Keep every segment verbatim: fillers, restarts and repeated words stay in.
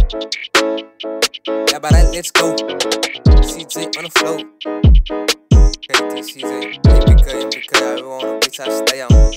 Yeah, but right, let's go. C J on the flow. K A T CJay. Because, because I want a bitch, I stay on.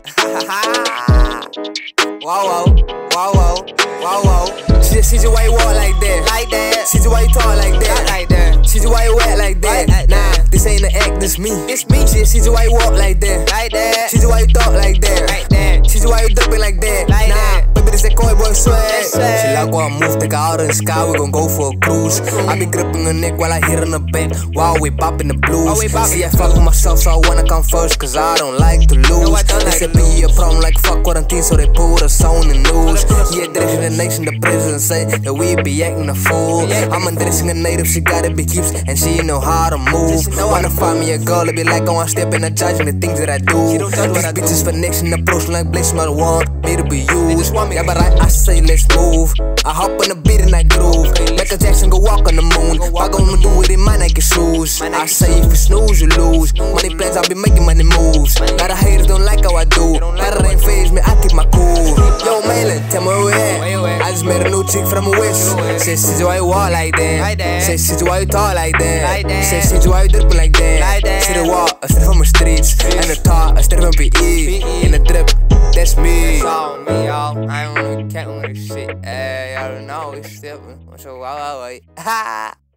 Wow, wow, wow, wow, wow, wow. C J, C J, why you walk like that? Like that. C J, why you talk like that? Like that. C J, why you wet like that? Like nah, that. This ain't an act, this me. This me. C J, C J, why you walk like that? Like that. C J, why you talk like that? Like that. C J, why you dripping like that? Like nah, that. Baby, this that coy boy swag. She like what I move, take her out in the sky, we gon' go for a cruise. I be gripping her neck while I hit on the back, while we bopping the blues. See, I fuck with myself, so I wanna come first, cause I don't like to lose. They said be a problem like fuck quarantine, so they put us on the news. Yeah, dressing the nation, the president say that we be acting a fool. I'm undressing a native, she gotta be keeps, and she know how to move. Wanna find me a girl, it be like I wanna step in and judging the things that I do. These bitches for next in approach like Blaze, my want me to be used. Yeah, but I, I say let's move. I hop on the beat and I groove. Michael Jackson go walk on the moon. What gonna do with it, my Nike shoes? I say if you snooze, you lose. Money plans, I be making money moves. Lot of haters don't like how I do. Lot of ain't phase me, I keep my cool. Yo, Malin, tell me where you at. I just met a new chick from the west. Say, C J, why you walk like that? Say, C J, why you talk like that? Say, C J, why you dripping like that? See the walk, I straight from the streets. And the talk, I straight from P E. In the drip, that's me. That's all me, y'all. I ain't wanna be counting with this shit. Hey, y'all don't know, it's stepping. So, wow, wow, wow.